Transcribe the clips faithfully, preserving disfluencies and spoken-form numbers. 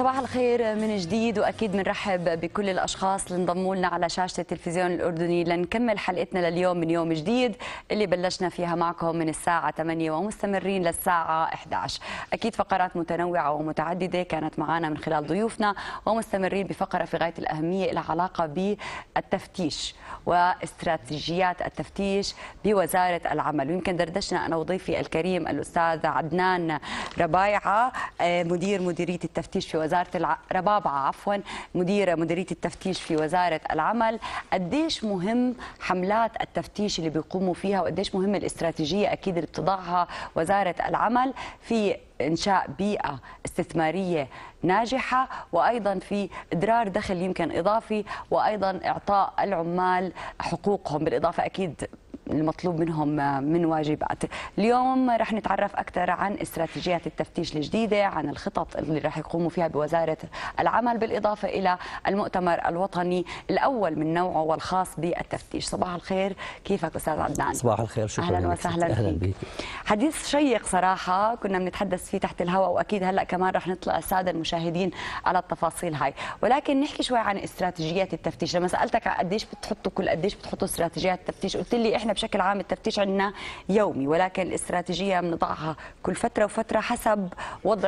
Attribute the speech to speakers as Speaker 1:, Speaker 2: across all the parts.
Speaker 1: صباح الخير من جديد، واكيد بنرحب بكل الاشخاص اللي انضموا لنا على شاشه التلفزيون الاردني لنكمل حلقتنا لليوم من يوم جديد اللي بلشنا فيها معكم من الساعه ثمانية ومستمرين للساعه إحدى عشر. اكيد فقرات متنوعه ومتعدده كانت معنا من خلال ضيوفنا، ومستمرين بفقره في غايه الاهميه لها علاقه بالتفتيش واستراتيجيات التفتيش بوزاره العمل. ويمكن دردشنا انا وضيفي الكريم الاستاذ عدنان ربايعه مدير مديريه التفتيش في وزاره الع... ربابعه عفوا مدير مديريه التفتيش في وزاره العمل. قديش مهم حملات التفتيش اللي بيقوموا فيها، وقديش مهم الاستراتيجيه اكيد اللي بتضعها وزاره العمل في إنشاء بيئة استثمارية ناجحة، وأيضا في إدرار دخل يمكن إضافي، وأيضا إعطاء العمال حقوقهم، بالإضافة أكيد المطلوب منهم من واجبات. اليوم رح نتعرف أكثر عن استراتيجيات التفتيش الجديدة، عن الخطط اللي رح يقوموا فيها بوزارة العمل، بالإضافة إلى المؤتمر الوطني الأول من نوعه والخاص بالتفتيش. صباح الخير، كيفك أستاذ عدنان؟
Speaker 2: صباح الخير، شكرا.
Speaker 1: أهلا وسهلا
Speaker 2: أهلا
Speaker 1: فيك. حديث شيق صراحة كنا بنتحدث فيه تحت الهواء، وأكيد هلأ كمان رح نطلع السادة المشاهدين على التفاصيل هاي، ولكن نحكي شوي عن استراتيجيات التفتيش. لما سألتك قديش بتحطوا كل قديش بتحطوا استراتيجيات التفتيش، قلت لي إحنا بشكل عام التفتيش عندنا يومي، ولكن الاستراتيجيه بنضعها كل فتره وفتره حسب وضع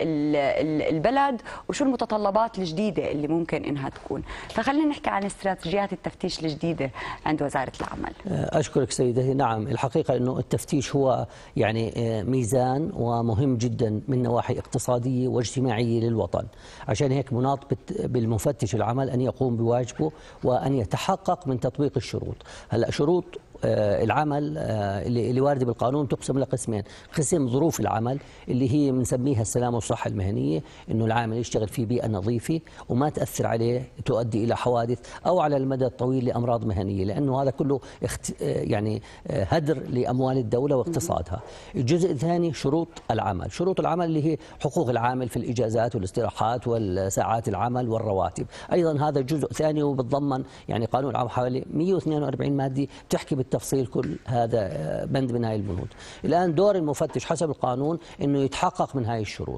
Speaker 1: البلد وشو المتطلبات الجديده اللي ممكن انها تكون. فخلينا نحكي عن استراتيجيات التفتيش الجديده عند وزاره العمل.
Speaker 2: اشكرك سيدتي. نعم، الحقيقه انه التفتيش هو يعني ميزان ومهم جدا من نواحي اقتصاديه واجتماعيه للوطن. عشان هيك مناط بالمفتش العمل ان يقوم بواجبه وان يتحقق من تطبيق الشروط. هلا شروط العمل اللي وارده بالقانون تقسم لقسمين: قسم ظروف العمل اللي هي بنسميها السلامه والصحه المهنيه، انه العامل يشتغل في بيئه نظيفه وما تاثر عليه تؤدي الى حوادث او على المدى الطويل لامراض مهنيه، لانه هذا كله اخت... يعني هدر لاموال الدوله واقتصادها. الجزء الثاني شروط العمل، شروط العمل اللي هي حقوق العامل في الاجازات والاستراحات والساعات العمل والرواتب. ايضا هذا جزء ثاني وبتضمن يعني قانون العمل حوالي مئة واثنين وأربعين ماده بتحكي تفصيل كل هذا بند من هاي البنود. الآن دور المفتش حسب القانون أنه يتحقق من هاي الشروط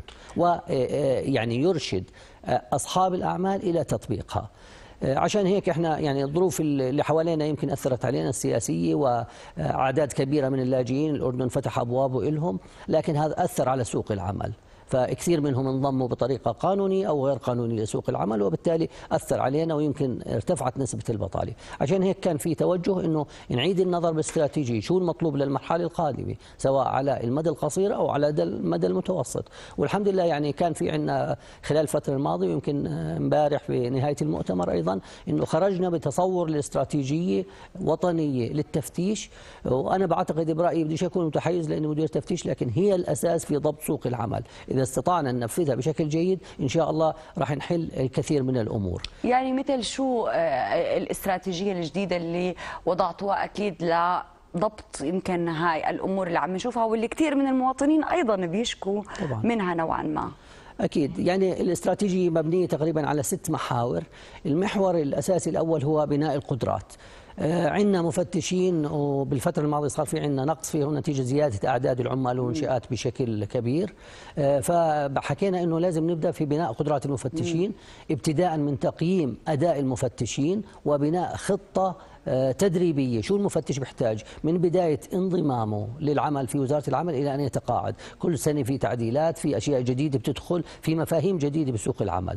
Speaker 2: ويعني يرشد أصحاب الأعمال إلى تطبيقها. عشان هيك احنا يعني الظروف اللي حوالينا يمكن أثرت علينا السياسية، وأعداد كبيرة من اللاجئين الأردن فتح أبوابه لهم، لكن هذا أثر على سوق العمل، فكثير منهم انضموا بطريقة قانونية أو غير قانونية لسوق العمل، وبالتالي أثر علينا ويمكن ارتفعت نسبة البطالة. عشان هيك كان في توجه أنه نعيد النظر باستراتيجية شو المطلوب للمرحلة القادمة، سواء على المدى القصير أو على المدى المتوسط. والحمد لله يعني كان في عندنا خلال الفترة الماضية ويمكن امبارح في نهاية المؤتمر أيضا أنه خرجنا بتصور لاستراتيجية وطنية للتفتيش. وأنا بعتقد برأيي بديش أكون متحيز لأني مدير تفتيش، لكن هي الأساس في ضبط سوق العمل. إذا استطعنا أن ننفذها بشكل جيد إن شاء الله راح نحل الكثير من الأمور.
Speaker 1: يعني مثل شو الاستراتيجية الجديدة اللي وضعتوها أكيد لضبط يمكن هاي الأمور اللي عم نشوفها واللي كثير من المواطنين أيضا بيشكوا طبعا منها نوعا ما؟
Speaker 2: أكيد، يعني الاستراتيجية مبنية تقريبا على ست محاور. المحور الأساسي الأول هو بناء القدرات. عندنا مفتشين، وبالفترة الماضية صار في عندنا نقص فيهم نتيجة زيادة أعداد العمال والمنشآت بشكل كبير، فحكينا أنه لازم نبدأ في بناء قدرات المفتشين، ابتداء من تقييم أداء المفتشين وبناء خطة تدريبية. شو المفتش بيحتاج من بداية انضمامه للعمل في وزارة العمل إلى أن يتقاعد؟ كل سنة في تعديلات، في أشياء جديدة بتدخل، في مفاهيم جديدة بسوق العمل.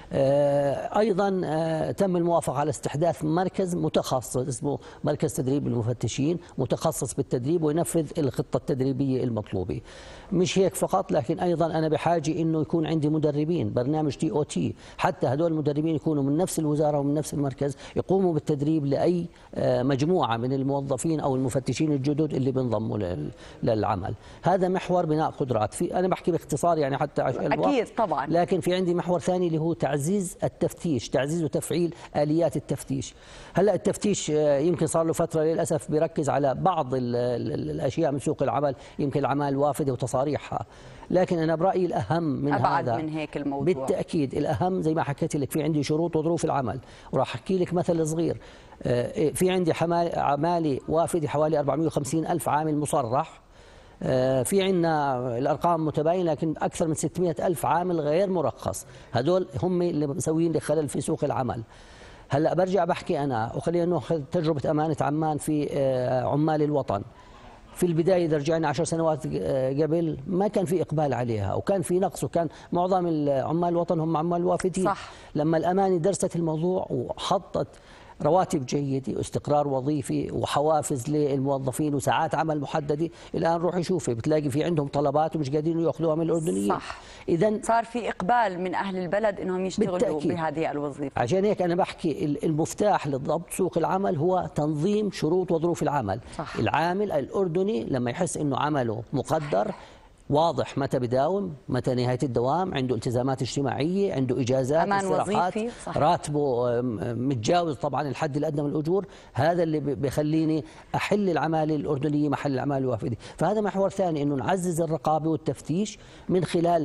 Speaker 2: أيضا تم الموافقة على استحداث مركز متخصص اسمه مركز تدريب المفتشين، متخصص بالتدريب وينفذ الخطة التدريبية المطلوبة. مش هيك فقط، لكن أيضا أنا بحاجة إنه يكون عندي مدربين، برنامج تي أو تي، حتى هدول المدربين يكونوا من نفس الوزارة ومن نفس المركز، يقوموا بالتدريب لأي مجموعة من الموظفين أو المفتشين الجدد اللي بينضموا للعمل. هذا محور بناء قدرات. في أنا بحكي باختصار يعني حتى عشان الوقت،
Speaker 1: أكيد طبعا،
Speaker 2: لكن في عندي محور ثاني اللي هو تعزيز التفتيش، تعزيز وتفعيل آليات التفتيش. هلا التفتيش يمكن صار له فترة للأسف بيركز على بعض ال ال الأشياء من سوق العمل، يمكن الأعمال الوافدة وتصاريحها، لكن أنا برأيي الأهم من
Speaker 1: أبعد
Speaker 2: هذا
Speaker 1: من هيك الموضوع.
Speaker 2: بالتأكيد الأهم زي ما حكيت لك، في عندي شروط وظروف العمل، وراح أحكي لك مثل صغير. في عندي عمالة وافدة حوالي أربعمئة وخمسين ألف عامل مصرح، في عندنا الأرقام متباينة، لكن أكثر من ستمئة ألف عامل غير مرخص، هدول هم اللي مسويين لي خلل في سوق العمل. هلا برجع بحكي أنا، وخلينا ناخذ تجربة أمانة عمان في عمال الوطن. في البداية إذا رجعنا عشر سنوات قبل ما كان في إقبال عليها، وكان في نقص، وكان معظم عمال الوطن هم عمال وافدين.
Speaker 1: صح.
Speaker 2: لما الأمانة درست الموضوع وحطت رواتب جيدة واستقرار وظيفي وحوافز للموظفين وساعات عمل محددة، الآن روحي شوفي بتلاقي في عندهم طلبات ومش قادرين ياخذوها من الأردنيين.
Speaker 1: صح.
Speaker 2: إذا
Speaker 1: صار في إقبال من أهل البلد إنهم يشتغلوا
Speaker 2: بالتأكيد
Speaker 1: بهذه الوظيفة.
Speaker 2: عشان هيك أنا بحكي المفتاح لضبط سوق العمل هو تنظيم شروط وظروف العمل.
Speaker 1: صح.
Speaker 2: العامل الأردني لما يحس إنه عمله مقدر، واضح متى بداوم، متى نهاية الدوام، عنده التزامات اجتماعية، عنده إجازات،
Speaker 1: أمان
Speaker 2: استراحات،
Speaker 1: وظيفي،
Speaker 2: راتبه متجاوز طبعا الحد الأدنى من الأجور، هذا اللي بيخليني أحل العمالة الأردنية محل العمالة الوافدة. فهذا محور ثاني، إنه نعزز الرقابة والتفتيش من خلال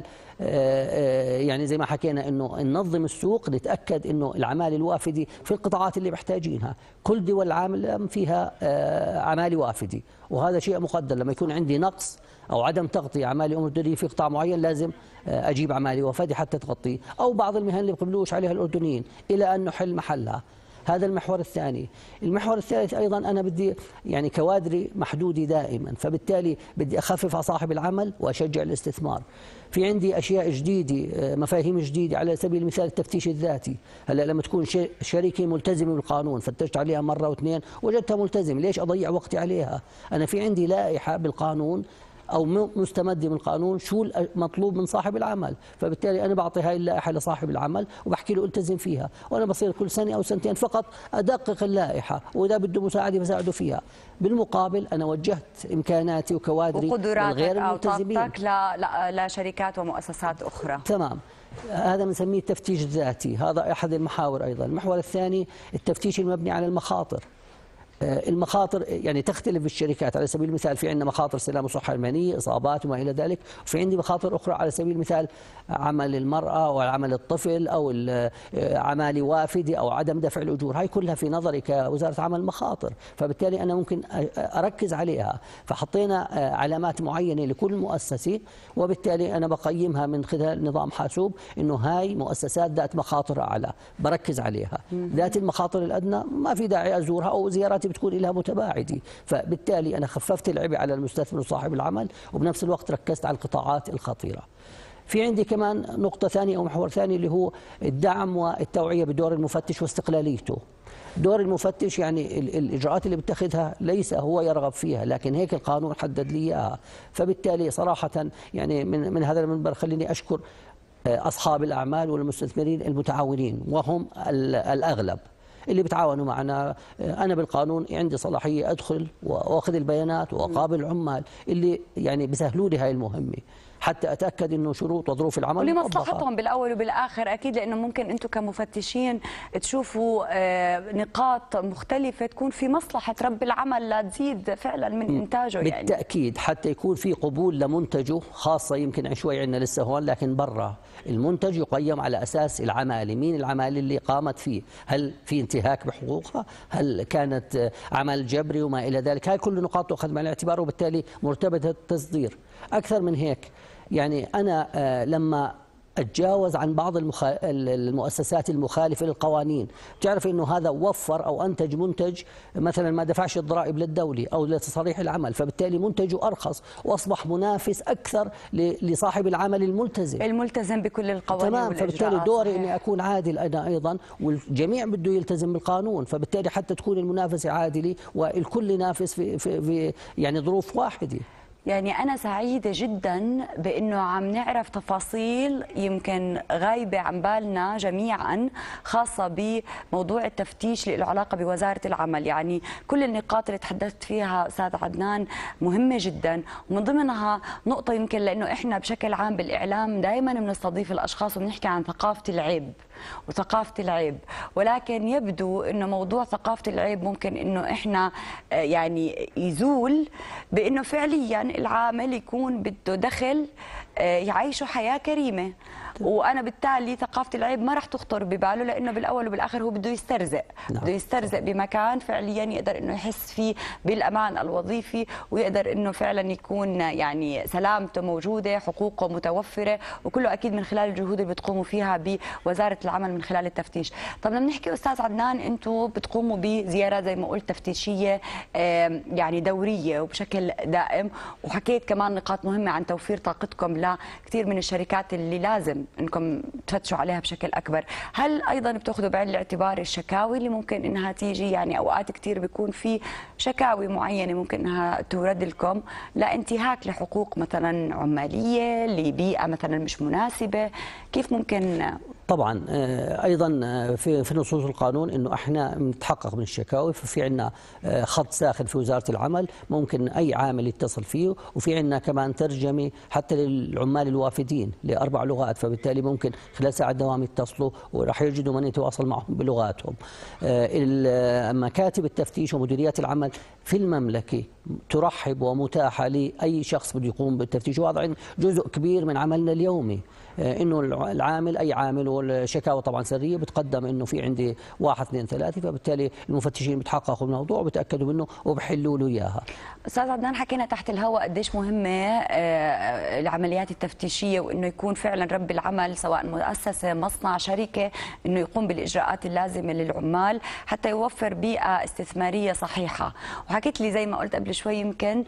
Speaker 2: يعني زي ما حكينا إنه ننظم السوق، نتأكد إنه العمالة الوافدة في القطاعات اللي محتاجينها. كل دول العالم فيها عمالة وافدة، وهذا شيء مقدر. لما يكون عندي نقص أو عدم تغطية عمالة أردنية في قطاع معين، لازم أجيب عمالة وافدة حتى تغطيه، أو بعض المهن اللي بقبلوش عليها الأردنيين إلى أن نحل محلها. هذا المحور الثاني. المحور الثالث أيضا أنا بدي يعني كوادري محدودة دائما، فبالتالي بدي أخفف على صاحب العمل وأشجع الاستثمار. في عندي أشياء جديدة، مفاهيم جديدة، على سبيل المثال التفتيش الذاتي. هلا لما تكون شركة ملتزمة بالقانون، فتشت عليها مرة واثنين وجدتها ملتزمة، ليش أضيع وقتي عليها؟ أنا في عندي لائحة بالقانون أو مستمدة من القانون شو المطلوب من صاحب العمل، فبالتالي أنا بعطي هاي اللائحة لصاحب العمل وبحكي له التزم فيها، وأنا بصير كل سنة أو سنتين فقط أدقق اللائحة، وإذا بده مساعدة بساعده فيها. بالمقابل أنا وجهت إمكاناتي وكوادري
Speaker 1: وقدراتك أو طاقتك لشركات ومؤسسات أخرى.
Speaker 2: تمام. هذا بنسميه التفتيش الذاتي، هذا أحد المحاور. أيضا المحور الثاني التفتيش المبني على المخاطر. المخاطر يعني تختلف بالشركات، على سبيل المثال في عندنا مخاطر سلامة وصحة المهنية، إصابات وما إلى ذلك، وفي عندي مخاطر أخرى على سبيل المثال عمل المرأة أو عمل الطفل أو عمالة وافدة أو عدم دفع الأجور. هاي كلها في نظري كوزارة عمل مخاطر، فبالتالي أنا ممكن أركز عليها. فحطينا علامات معينة لكل مؤسسة، وبالتالي أنا بقيمها من خلال نظام حاسوب إنه هاي مؤسسات ذات مخاطر أعلى بركز عليها. ذات المخاطر الأدنى ما في داعي أزورها، أو زياراتي بتكون لها متباعدة. فبالتالي أنا خففت العبء على المستثمر وصاحب العمل، وبنفس الوقت ركزت على القطاعات الخطيرة. في عندي كمان نقطة ثانية أو محور ثاني اللي هو الدعم والتوعية بدور المفتش واستقلاليته. دور المفتش يعني الإجراءات اللي بتاخذها ليس هو يرغب فيها، لكن هيك القانون حدد لي إياها. فبالتالي صراحة يعني من, من هذا المنبر خليني أشكر أصحاب الأعمال والمستثمرين المتعاونين، وهم الأغلب اللي بتعاونوا معنا. أنا بالقانون عندي صلاحية أدخل وأخذ البيانات وأقابل العمال اللي يعني بيسهلوا لي هاي المهمة، حتى أتأكد إنه شروط وظروف العمل
Speaker 1: ولمصلحتهم بالأول وبالآخر أكيد، لأنه ممكن أنتم كمفتشين تشوفوا نقاط مختلفة تكون في مصلحة رب العمل لا تزيد فعلا من إنتاجه. يعني
Speaker 2: بالتأكيد حتى يكون في قبول لمنتجه، خاصة يمكن شوي عندنا لسه هون، لكن برا المنتج يقيم على أساس العمالة، مين العمالة اللي قامت فيه، هل في انتهاك بحقوقها، هل كانت عمل جبري وما إلى ذلك. هاي كل نقاط تأخذ بعين الاعتبار، وبالتالي مرتبطة التصدير. أكثر من هيك يعني أنا لما أتجاوز عن بعض المخ... المؤسسات المخالفة للقوانين، بتعرف إنه هذا وفر أو أنتج منتج مثلا ما دفعش الضرائب للدولة أو لتصاريح العمل، فبالتالي منتجه أرخص وأصبح منافس أكثر ل... لصاحب العمل الملتزم
Speaker 1: الملتزم بكل القوانين.
Speaker 2: تمام. فبالتالي دوري إني أكون عادل أنا أيضا، والجميع بده يلتزم بالقانون، فبالتالي حتى تكون المنافسة عادلة والكل ينافس في, في... في يعني ظروف واحدة.
Speaker 1: يعني أنا سعيدة جدا بأنه عم نعرف تفاصيل يمكن غايبة عن بالنا جميعا، خاصة بموضوع التفتيش اللي له علاقة بوزارة العمل. يعني كل النقاط اللي تحدثت فيها أستاذ عدنان مهمة جدا، ومن ضمنها نقطة يمكن لأنه إحنا بشكل عام بالإعلام دائما بنستضيف الأشخاص وبنحكي عن ثقافة العيب وثقافة العيب، ولكن يبدو أنه موضوع ثقافة العيب ممكن أنه إحنا يعني يزول بأنه فعليا العامل يكون بده دخل يعيشوا حياه كريمه. وانا بالتالي ثقافه العيب ما راح تخطر بباله، لانه بالاول وبالاخر هو بده يسترزق،
Speaker 2: نعم.
Speaker 1: بده يسترزق بمكان فعليا يقدر انه يحس فيه بالامان الوظيفي، ويقدر انه فعلا يكون يعني سلامته موجوده، حقوقه متوفره، وكله اكيد من خلال الجهود اللي بتقوموا فيها بوزاره العمل من خلال التفتيش. طب لما نحكي استاذ عدنان، انتم بتقوموا بزيارات زي ما قلت تفتيشيه يعني دوريه وبشكل دائم، وحكيت كمان نقاط مهمه عن توفير طاقتكم لكثير من الشركات اللي لازم انكم تفتشوا عليها بشكل اكبر. هل ايضا بتاخذوا بعين الاعتبار الشكاوي اللي ممكن انها تيجي؟ يعني اوقات كثير بيكون في شكاوي معينه ممكن انها تورد لكم لانتهاك لحقوق مثلا عماليه، لبيئه مثلا مش مناسبه، كيف ممكن؟
Speaker 2: طبعا ايضا في في نصوص القانون انه احنا بنتحقق من الشكاوي، ففي عندنا خط ساخن في وزاره العمل ممكن اي عامل يتصل فيه، وفي عندنا كمان ترجمه حتى للعمال الوافدين لاربع لغات، فبالتالي ممكن خلال ساعه دوام يتصلوا وراح يجدوا من يتواصل معهم بلغاتهم. مكاتب التفتيش ومديريات العمل في المملكه ترحب ومتاحه لاي شخص بده يقوم بالتفتيش، وهذا جزء كبير من عملنا اليومي، انه العامل اي عامل، والشكاوى طبعا سريه بتقدم انه في عندي واحد اثنين ثلاثه، فبالتالي المفتشين بتحققوا بالموضوع وبتاكدوا منه وبحلوا له اياها.
Speaker 1: استاذ عدنان، حكينا تحت الهواء قديش مهمه العمليات التفتيشيه، وانه يكون فعلا رب العمل سواء مؤسسه مصنع شركه انه يقوم بالاجراءات اللازمه للعمال حتى يوفر بيئه استثماريه صحيحه. وحكيت لي زي ما قلت قبل شوي يمكن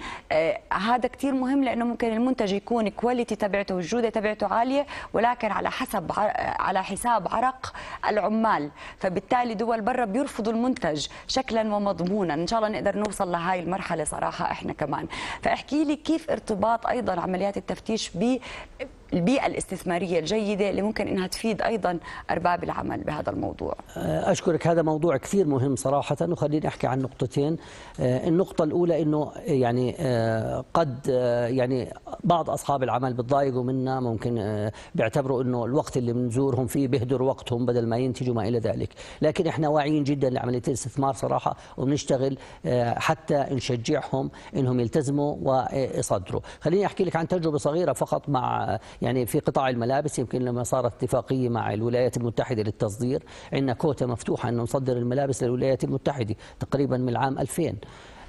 Speaker 1: هذا كثير مهم، لانه ممكن المنتج يكون كواليتي تبعته والجوده تبعته عاليه، ولكن على حسب على حساب عرق العمال، فبالتالي دول برا بيرفضوا المنتج شكلا ومضمونا. ان شاء الله نقدر نوصل لهي المرحله صراحه احنا كمان. فاحكي لي كيف ارتباط ايضا عمليات التفتيش بالبيئه الاستثماريه الجيده اللي ممكن انها تفيد ايضا ارباب العمل بهذا الموضوع.
Speaker 2: اشكرك، هذا موضوع كثير مهم صراحه، وخليني احكي عن نقطتين. النقطه الاولى انه يعني قد يعني بعض اصحاب العمل بتضايقوا منا، ممكن بيعتبروا انه الوقت اللي بنزورهم فيه بيهدر وقتهم بدل ما ينتجوا ما الى ذلك، لكن احنا واعيين جدا لعمليه الاستثمار صراحه، وبنشتغل حتى نشجعهم انهم يلتزموا ويصدروا. خليني احكي لك عن تجربه صغيره فقط مع يعني في قطاع الملابس. يمكن لما صارت اتفاقيه مع الولايات المتحده للتصدير، عندنا كوتا مفتوحه انه نصدر الملابس للولايات المتحده تقريبا من العام ألفين.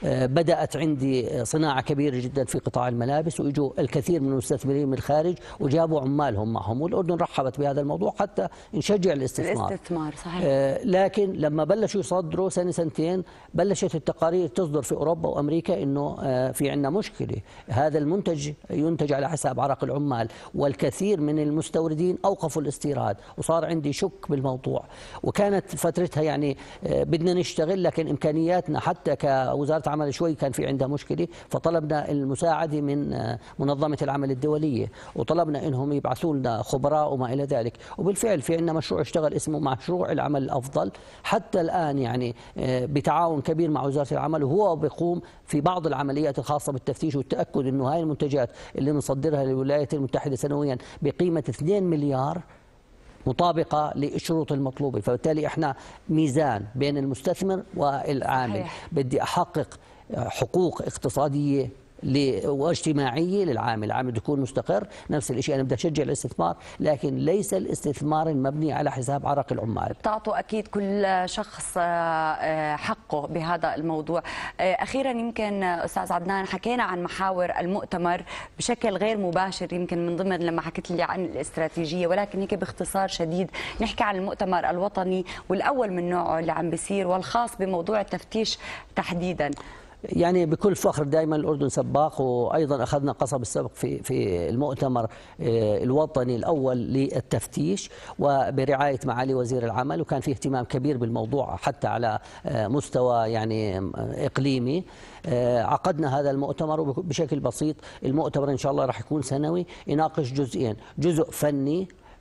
Speaker 2: بدأت عندي صناعة كبيرة جدا في قطاع الملابس، وإجوا الكثير من المستثمرين من الخارج وجابوا عمالهم معهم، والأردن رحبت بهذا الموضوع حتى نشجع الاستثمار.
Speaker 1: الاستثمار صحيح.
Speaker 2: آه لكن لما بلشوا يصدروا سنة سنتين بلشت التقارير تصدر في أوروبا وأمريكا إنه آه في عندنا مشكلة، هذا المنتج ينتج على حساب عرق العمال، والكثير من المستوردين أوقفوا الاستيراد، وصار عندي شك بالموضوع. وكانت فترتها يعني آه بدنا نشتغل، لكن إمكانياتنا حتى كوزارة عمل شوي كان في عندها مشكله، فطلبنا المساعده من منظمه العمل الدوليه، وطلبنا انهم يبعثوا لنا خبراء وما الى ذلك، وبالفعل في عندنا مشروع اشتغل اسمه مشروع العمل الافضل حتى الان، يعني بتعاون كبير مع وزاره العمل، وهو بيقوم في بعض العمليات الخاصه بالتفتيش والتاكد انه هاي المنتجات اللي بنصدرها للولايات المتحده سنويا بقيمه اثنين مليار مطابقة للشروط المطلوبة. فبالتالي احنا ميزان بين المستثمر والعامل. صحيح. بدي أحقق حقوق اقتصادية واجتماعية للعامل، العامل يكون مستقر. نفس الشيء أنا بدي أشجع الاستثمار، لكن ليس الاستثمار المبني على حساب عرق العمال.
Speaker 1: تعطوا أكيد كل شخص حقه بهذا الموضوع. أخيرا يمكن أستاذ عدنان، حكينا عن محاور المؤتمر بشكل غير مباشر، يمكن من ضمن لما حكيت لي عن الاستراتيجية، ولكن هيك باختصار شديد نحكي عن المؤتمر الوطني والأول من نوعه اللي عم بيصير والخاص بموضوع التفتيش تحديدا.
Speaker 2: يعني بكل فخر دائما الأردن سباق، وأيضا أخذنا قصب السبق في في المؤتمر الوطني الأول للتفتيش وبرعاية معالي وزير العمل، وكان في اهتمام كبير بالموضوع حتى على مستوى يعني إقليمي. عقدنا هذا المؤتمر بشكل بسيط. المؤتمر إن شاء الله راح يكون سنوي، يناقش جزئين: جزء فني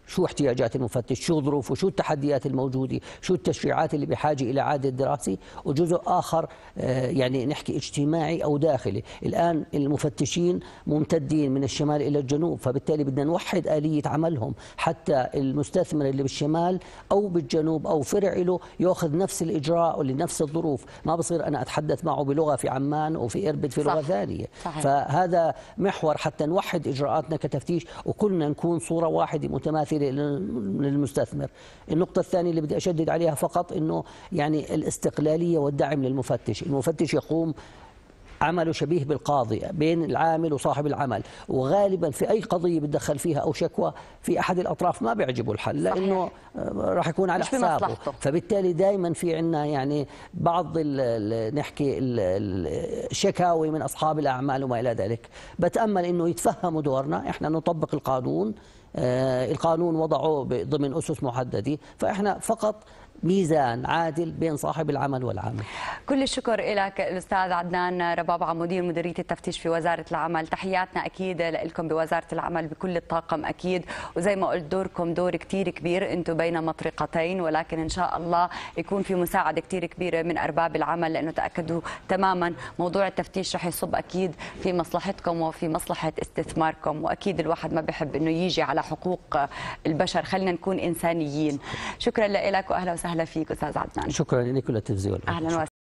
Speaker 2: شو احتياجات المفتش، شو ظروفه، شو التحديات الموجودة، شو التشريعات اللي بحاجة إلى إعادة دراسة، وجزء آخر يعني نحكي اجتماعي أو داخلي. الآن المفتشين ممتدين من الشمال إلى الجنوب، فبالتالي بدنا نوحد آلية عملهم حتى المستثمر اللي بالشمال أو بالجنوب أو فرع له يأخذ نفس الإجراء ولنفس الظروف. ما بصير أنا أتحدث معه بلغة في عمان وفي إربد في لغة ثانية. صحيح. فهذا محور حتى نوحد إجراءاتنا كتفتيش وكلنا نكون صورة واحدة متماثلة للمستثمر. النقطة الثانية اللي بدي أشدد عليها فقط إنه يعني الاستقلالية والدعم للمفتش. المفتش يقوم عمله شبيه بالقاضي بين العامل وصاحب العمل، وغالبا في أي قضية بتدخل فيها أو شكوى في أحد الأطراف ما بيعجبه الحل لأنه راح يكون على حسابه، فبالتالي دائما في عندنا يعني بعض ال نحكي الشكاوي من أصحاب الأعمال وما إلى ذلك. بتأمل أنه يتفهموا دورنا، إحنا نطبق القانون، آه القانون وضعه ضمن أسس محددة، فإحنا فقط ميزان عادل بين صاحب العمل والعامل.
Speaker 1: كل الشكر لك الأستاذ عدنان ربابعة، مدير مديرية التفتيش في وزارة العمل. تحياتنا أكيد لكم بوزارة العمل بكل الطاقم أكيد، وزي ما قلت دوركم دور كتير كبير، أنتم بين مطرقتين، ولكن إن شاء الله يكون في مساعدة كتير كبيرة من أرباب العمل، لأنه تأكدوا تماما موضوع التفتيش رح يصب أكيد في مصلحتكم وفي مصلحة استثماركم، وأكيد الواحد ما بحب أنه يجي على حقوق البشر، خلينا نكون إنسانيين. شكرا لك وأهلا وسهلا فيك أستاذ عدنان.
Speaker 2: شكرا لك وللتلفزيون.
Speaker 1: أهلا وسهلا.